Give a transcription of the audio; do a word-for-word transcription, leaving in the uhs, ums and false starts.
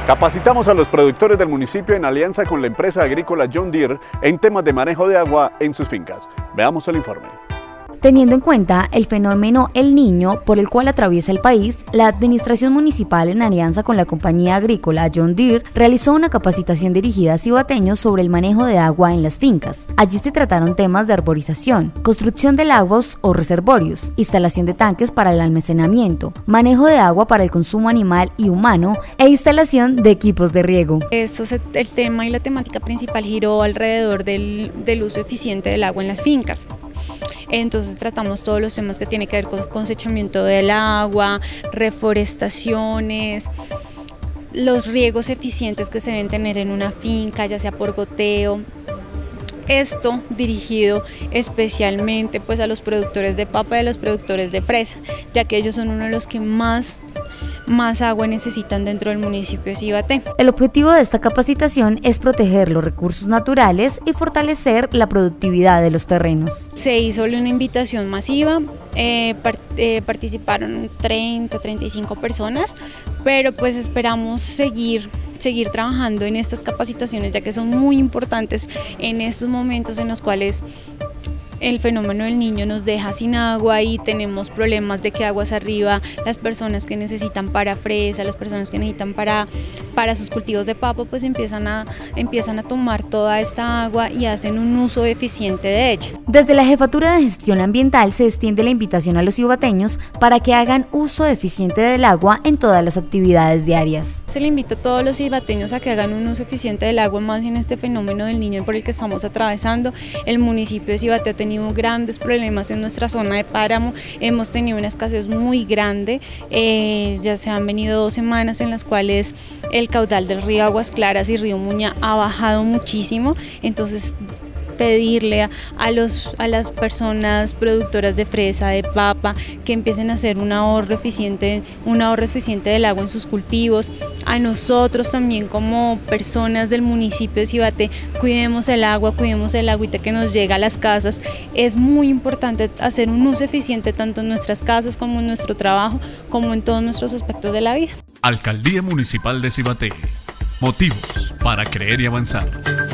Capacitamos a los productores del municipio en alianza con la empresa agrícola John Deere en temas de manejo de agua en sus fincas. Veamos el informe. Teniendo en cuenta el fenómeno El Niño por el cual atraviesa el país, la Administración Municipal en alianza con la compañía agrícola John Deere realizó una capacitación dirigida a cibateños sobre el manejo de agua en las fincas. Allí se trataron temas de arborización, construcción de lagos o reservorios, instalación de tanques para el almacenamiento, manejo de agua para el consumo animal y humano e instalación de equipos de riego. Esto se, el tema y la temática principal giró alrededor del, del uso eficiente del agua en las fincas. Entonces tratamos todos los temas que tienen que ver con cosechamiento del agua, reforestaciones, los riegos eficientes que se deben tener en una finca, ya sea por goteo. Esto dirigido especialmente pues a los productores de papa y a los productores de fresa, ya que ellos son uno de los que más más agua necesitan dentro del municipio de Cibaté. El objetivo de esta capacitación es proteger los recursos naturales y fortalecer la productividad de los terrenos. Se hizo una invitación masiva, eh, part eh, participaron treinta, treinta y cinco personas, pero pues esperamos seguir seguir trabajando en estas capacitaciones, ya que son muy importantes en estos momentos en los cuales el fenómeno del Niño nos deja sin agua y tenemos problemas de que aguas arriba, las personas que necesitan para fresa, las personas que necesitan para, para sus cultivos de papa, pues empiezan a, empiezan a tomar toda esta agua y hacen un uso eficiente de ella. Desde la Jefatura de Gestión Ambiental se extiende la invitación a los cibateños para que hagan uso eficiente del agua en todas las actividades diarias. Se le invita a todos los cibateños a que hagan un uso eficiente del agua, más en este fenómeno del Niño por el que estamos atravesando. El municipio de Cibaté ha tenido grandes problemas en nuestra zona de páramo, hemos tenido una escasez muy grande, eh, ya se han venido dos semanas en las cuales el caudal del río Aguas Claras y río Muña ha bajado muchísimo, entonces pedirle a, a, los, a las personas productoras de fresa, de papa, que empiecen a hacer un ahorro eficiente, un ahorro eficiente del agua en sus cultivos. A nosotros también como personas del municipio de Cibaté, cuidemos el agua, cuidemos el agüita que nos llega a las casas. Es muy importante hacer un uso eficiente tanto en nuestras casas como en nuestro trabajo, como en todos nuestros aspectos de la vida. Alcaldía Municipal de Cibaté. Motivos para creer y avanzar.